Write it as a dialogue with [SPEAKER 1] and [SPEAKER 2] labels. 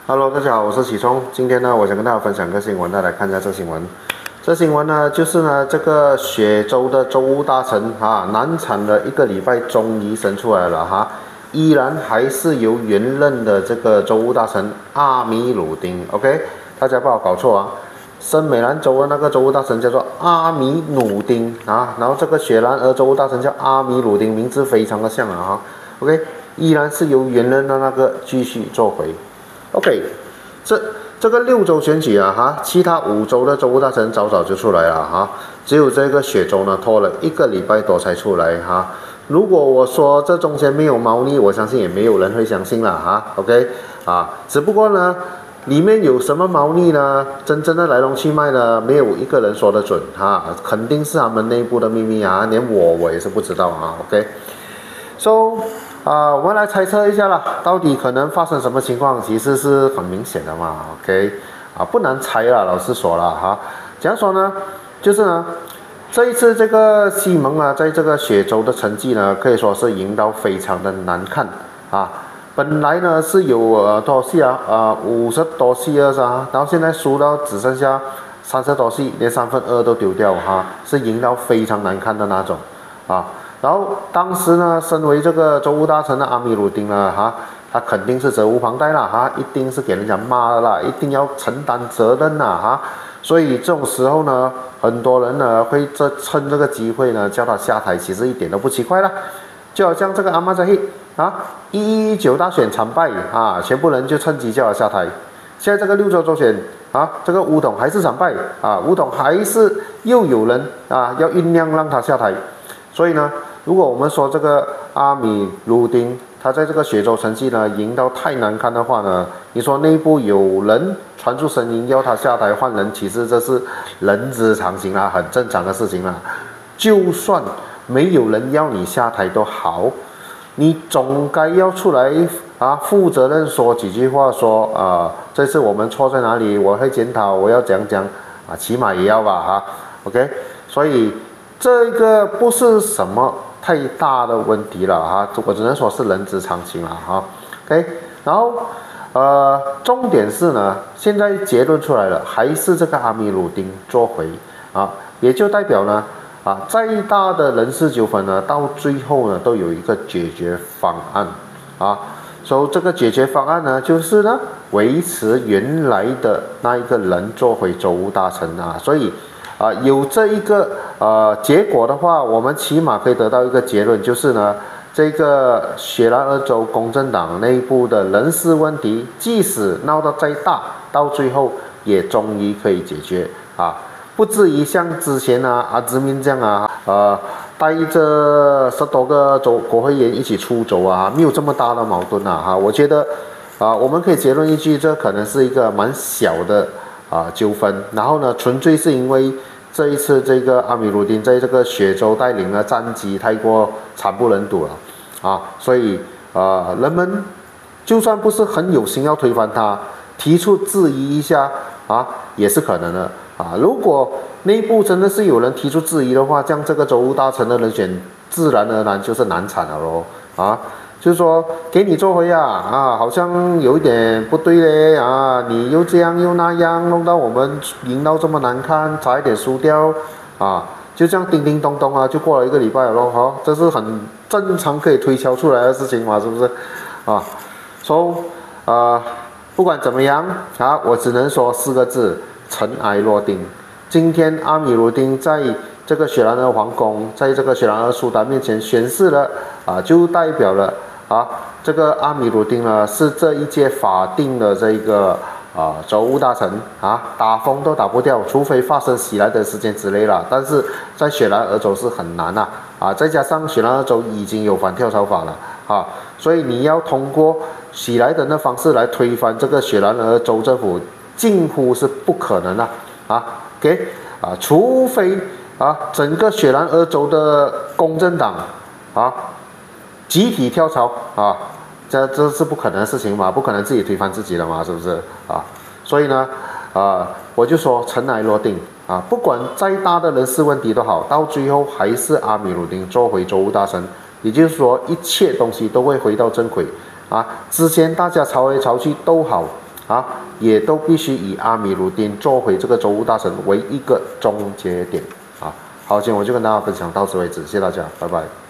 [SPEAKER 1] Hello，大家好，我是启聪。今天呢，我想跟大家分享个新闻，大家来看一下这新闻。这新闻呢，就是呢，这个雪州的州务大臣难产了1个礼拜，终于生出来了依然还是由原任的这个州务大臣阿米鲁丁。OK， 大家不要搞错啊，森美兰州的那个州务大臣叫做阿米努丁然后这个雪兰莪州务大臣叫阿米鲁丁，名字非常的像OK， 依然是由原任的那个继续做回。OK， 这个6州选举其他5州的州务大臣早就出来了只有这个雪州呢拖了1个礼拜多才出来如果我说这中间没有猫腻，我相信也没有人会相信了OK 只不过呢，里面有什么猫腻呢？真正的来龙去脉呢，没有一个人说得准肯定是他们内部的秘密连我也是不知道OK，so。我们来猜测一下啦，到底可能发生什么情况？其实是很明显的嘛 ，OK， 不难猜啦，老实说了怎样说呢？就是呢，这一次这个西蒙在这个雪州的成绩呢，可以说是赢到非常的难看本来呢是有多少戏50多戏然后现在输到只剩下30多戏，连2/3都丢掉是赢到非常难看的那种然后当时呢，身为这个州务大臣的阿米鲁丁呢，他肯定是责无旁贷啦一定是给人家骂的啦，一定要承担责任啦所以这种时候呢，很多人呢会趁这个机会呢叫他下台，其实一点都不奇怪啦。就好像这个阿马扎希119大选惨败全部人就趁机叫他下台。现在这个6州州选这个巫统还是惨败巫统还是又有人要酝酿让他下台，所以呢。如果我们说这个阿米鲁丁他在这个雪州成绩呢赢到太难看的话呢，你说内部有人传出声音要他下台换人，其实这是人之常情很正常的事情就算没有人要你下台都好，你总该要出来负责任说几句话，说这次我们错在哪里，我会检讨，我要讲起码也要吧OK， 所以这个不是什么太大的问题了我只能说是人之常情了OK， 然后重点是呢，现在结论出来了，还是这个阿米鲁丁做回也就代表呢再大的人事纠纷呢，到最后呢都有一个解决方案所以这个解决方案呢，就是呢维持原来的那一个人做回州务大臣所以。有这一个结果的话，我们起码可以得到一个结论，就是呢，这个雪兰莪州公正党内部的人事问题，即使闹得再大，到最后也终于可以解决不至于像之前阿兹敏这样带着10多个国会议员一起出走没有这么大的矛盾我觉得我们可以结论一句，这可能是一个蛮小的纠纷，然后呢，纯粹是因为这一次这个阿米鲁丁在这个雪州带领的战绩太过惨不忍睹了所以人们就算不是很有心要推翻他，提出质疑一下也是可能的如果内部真的是有人提出质疑的话，这样这个州务大臣的人选自然而然就是难产了咯就是说给你做回好像有一点不对嘞你又这样又那样，弄到我们赢到这么难看，差一点输掉就这样叮叮咚咚就过了1个礼拜了咯这是很正常可以推敲出来的事情嘛，是不是所以不管怎么样我只能说4个字：尘埃落定。今天阿米鲁丁在这个雪兰莪皇宫，在这个雪兰莪苏丹面前宣誓了就代表了这个阿米鲁丁呢是这一届法定的这个州务大臣打风都打不掉，除非发生喜来登事件之类了。但是在雪兰莪州是很难再加上雪兰莪州已经有反跳槽法了所以你要通过喜来登的方式来推翻这个雪兰莪州政府，近乎是不可能的OK 除非整个雪兰莪州的公正党集体跳槽这是不可能的事情嘛，不可能自己推翻自己的嘛，是不是所以呢我就说尘埃落定不管再大的人事问题都好，到最后还是阿米鲁丁做回州务大臣，也就是说一切东西都会回到正轨之前大家吵来吵去都好啊，也都必须以阿米鲁丁做回这个州务大臣为一个终结点啊。好，今天我就跟大家分享到此为止，谢谢大家，拜拜。